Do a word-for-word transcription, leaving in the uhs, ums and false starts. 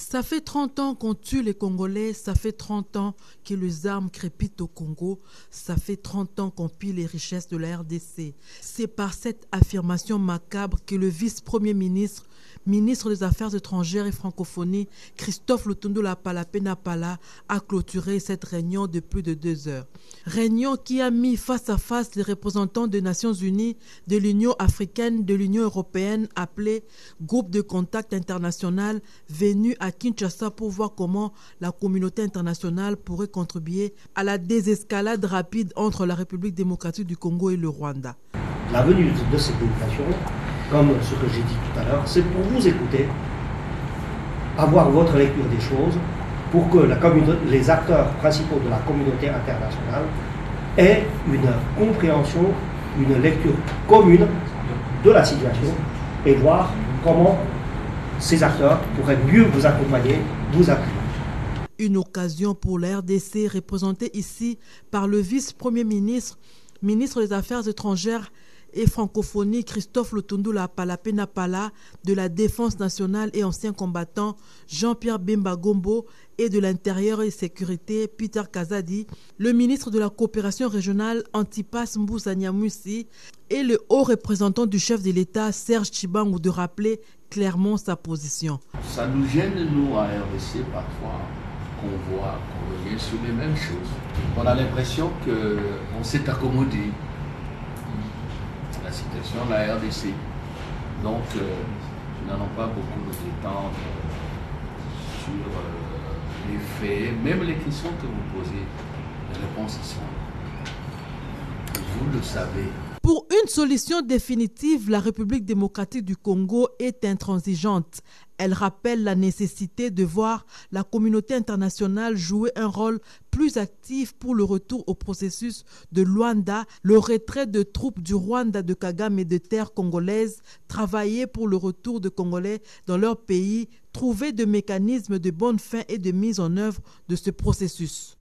Ça fait trente ans qu'on tue les Congolais, ça fait trente ans que les armes crépitent au Congo, ça fait trente ans qu'on pille les richesses de la R D C. C'est par cette affirmation macabre que le vice-premier ministre, ministre des Affaires étrangères et francophonie, Christophe Lutundu Lapala a clôturé cette réunion de plus de deux heures. Réunion qui a mis face à face les représentants des Nations Unies, de l'Union africaine, de l'Union européenne, appelé Groupe de contact international, venu à Kinshasa pour voir comment la communauté internationale pourrait contribuer à la désescalade rapide entre la République démocratique du Congo et le Rwanda. La venue de cette délégation, comme ce que j'ai dit tout à l'heure, c'est pour vous écouter, avoir votre lecture des choses, pour que la les acteurs principaux de la communauté internationale aient une compréhension, une lecture commune de la situation et voir comment ces acteurs pourraient mieux vous accompagner, vous appuyer. Une occasion pour la R D C, représentée ici par le vice-premier ministre, ministre des Affaires étrangères et francophonie Christophe Lutundu Lapala de la Défense nationale et ancien combattant Jean-Pierre Bemba Gombo et de l'Intérieur et Sécurité Peter Kazadi, le ministre de la Coopération régionale Antipas Mbusa Nyamusi et le haut représentant du chef de l'État Serge Tshibangou de rappeler clairement sa position. Ça nous gêne, nous, à R D C, parfois, qu'on voit qu'on revient sur les mêmes choses. On a l'impression qu'on s'est accommodé la situation de la R D C. Donc, euh, nous n'allons pas beaucoup nous étendre sur euh, les faits, même les questions que vous posez, les réponses y sont. Vous le savez. Pour une solution définitive, la République démocratique du Congo est intransigeante. Elle rappelle la nécessité de voir la communauté internationale jouer un rôle plus actif pour le retour au processus de Luanda, le retrait de troupes du Rwanda, de Kagame et de terres congolaises, travailler pour le retour de Congolais dans leur pays, trouver des mécanismes de bonne fin et de mise en œuvre de ce processus.